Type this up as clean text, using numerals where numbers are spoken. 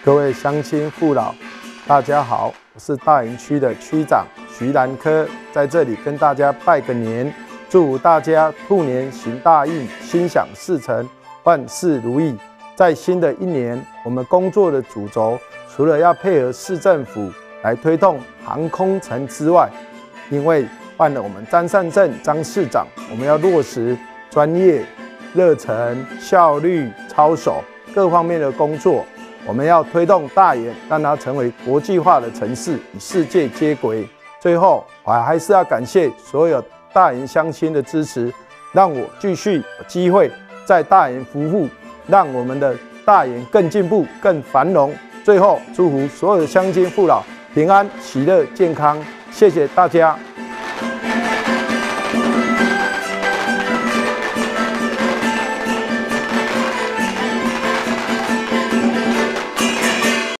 各位乡亲父老，大家好，我是大营区的区长徐兰科，在这里跟大家拜个年，祝福大家兔年行大运，心想事成，万事如意。在新的一年，我们工作的主轴除了要配合市政府来推动航空城之外，因为换了我们张善政张市长，我们要落实专业、热忱、效率、操守各方面的工作。我们要推动大园，让它成为国际化的城市，与世界接轨。最后，我还是要感谢所有大园乡亲的支持，让我继续有机会在大园服务，让我们的大园更进步、更繁荣。最后，祝福所有的乡亲父老平安、喜乐、健康。谢谢大家。